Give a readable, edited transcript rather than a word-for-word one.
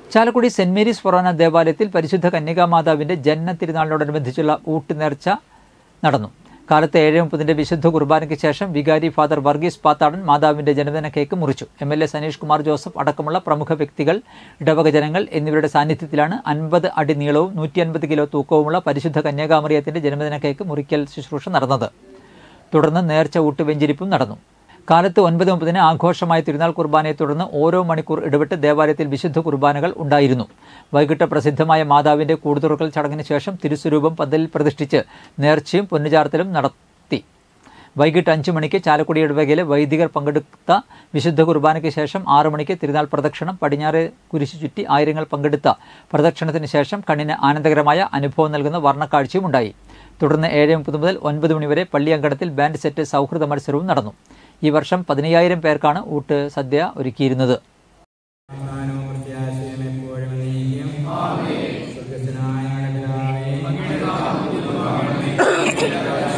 Chalakudy saint Mary's ഫൊറോന ദേവാലയത്തിൽ പരിശുദ്ധ കന്യകാമാതാവിന്റെ ജന്മ തിരുനാളിനോടനുബന്ധിച്ചുള്ള ഊട്ടുനേർച്ച നടന്നു. കാലത്ത് 7:30 വിശുദ്ധ കുർബാനയ്ക്ക് ശേഷം വികാരി ഫാദർ വർഗീസ് പാത്താടൻ മാതാവിന്റെ ജന്മദിന കേക്ക് മുറിച്ചു. MLA സനീഷ് കുമാർ ജോസഫ് അടക്കമുള്ള പ്രമുഖ വ്യക്തികൾ, ഇടവക ജനങ്ങൾ എന്നിവരുടെ സാന്നിധ്യത്തിലാണ് 50 അടി നീളവും 150 കിലോ തൂക്കവുമുള്ള പരിശുദ്ധ കന്യകാമറിയത്തിന്റെ ജന്മദിന കേക്ക് മുറിക്കൽ ശുശ്രൂഷ നടന്നത്. തുടർന്ന് നേർച്ച ഊട്ടുവെഞ്ചരിപ്പും നടന്നു. കാലത്ത് 9:30 ആഘോഷമായ തിരുനാൾ കുർബാനയെ തുടർന്ന് ഓരോ മണിക്കൂർ ഇടവിട്ട് ദേവാലയത്തിൽ വിശുദ്ധ കുർബാനകൾ ഉണ്ടായിരുന്നു. വൈകിട്ട് പ്രസിദ്ധമായ മാതാവിന്റെ കൂടുതുറക്കൽ ചടങ്ങിന് ശേഷം തിരുസ്വരൂപം പന്തലിൽ പ്രതിഷ്ഠിച്ച് നേർച്ചയും പൊന്നുചാർത്തലും നടത്തി. വൈകിട്ട് 5 മണിക്ക് ചാലക്കുടി ഇടവകയിലെ വൈദികർ പങ്കെടുത്ത വിശുദ്ധ കുർബാനയ്ക്ക് ശേഷം 6 മണിക്ക് തിരുനാൾ പ്രദക്ഷിണം, പടിഞ്ഞാറ് കുരിശു ചുറ്റി ആയിരങ്ങൾ പങ്കെടുത്ത പ്രദക്ഷിണത്തിന് ശേഷം കണ്ണിന് ആനന്ദകരമായ അനുഭവം നൽകുന്ന വർണ്ണക്കാഴ്ചയും ഉണ്ടായി. തുടർന്ന് 7:30 മുതൽ 9 മണി വരെ പള്ളിയങ്കണത്തിൽ ബാൻഡ് സെറ്റ് സൗഹൃദ മത്സരവും നടന്നു. ഈ വർഷം 15,000 പേർക്കാണ് ഊട്ട് സദ്യ ഒരുക്കിയിരുന്നത്. സ്വർഗ്ഗസ്ഥനായ പിതാവേ,